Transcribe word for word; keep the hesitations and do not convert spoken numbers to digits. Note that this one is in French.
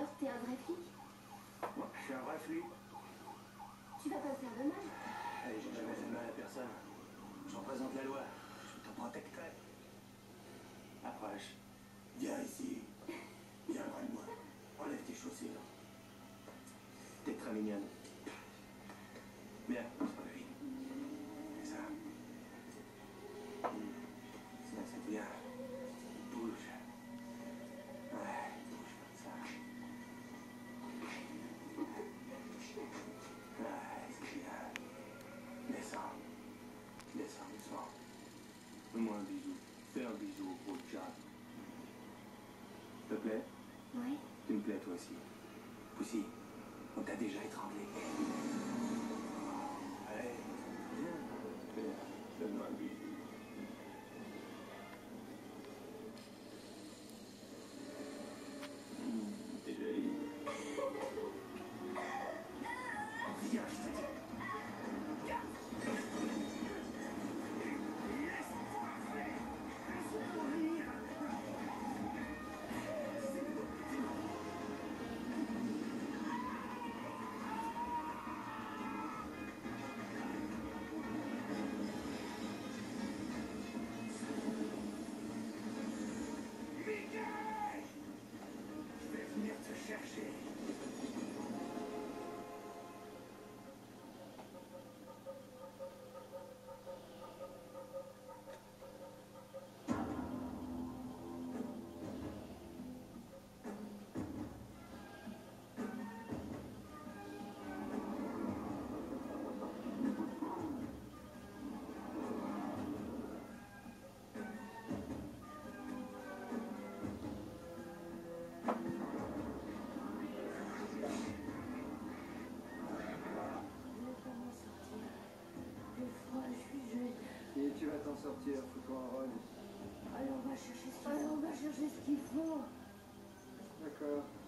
Alors t'es un vrai flic? Moi, je suis un vrai flic. Tu vas pas me faire de mal? Allez, j'ai jamais fait de mal à personne. Je représente la loi. Je te protecterai. Approche. Viens ici. Viens loin de moi. Enlève tes chaussures. T'es très mignonne. Bien, sur le lit. C'est ça. Ça, c'est bien. Bouge. Ouais, bouge comme ça. Ouais, c'est bien. Descends. Descends, descends. Fais-moi un bisou. Fais un bisou au gros chat. Ça te plaît? Oui. Tu me plais toi aussi. Pussy, on t'a déjà étranglé. Allez, viens. Viens, donne-moi un bisou. Mmh, t'es jolie. Viens, je te dis. Laisse-moi faire. Laisse-moi venir. Je vais venir te chercher. Et tu vas t'en sortir, fous-toi un rôle. Alors on va chercher ce qu'il faut. Alors on va chercher ce qu'il faut. D'accord.